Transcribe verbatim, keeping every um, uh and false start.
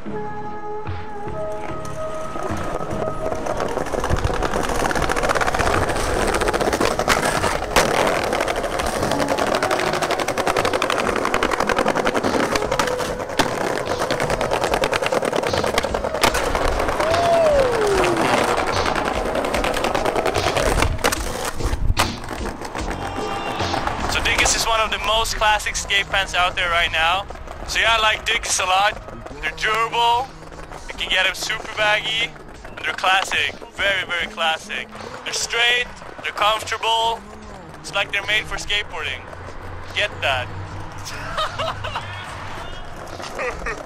Most classic skate pants out there right now. So yeah, I like Dickies a lot. They're durable, you can get them super baggy, and they're classic, very, very classic. They're straight, they're comfortable, it's like they're made for skateboarding. Get that.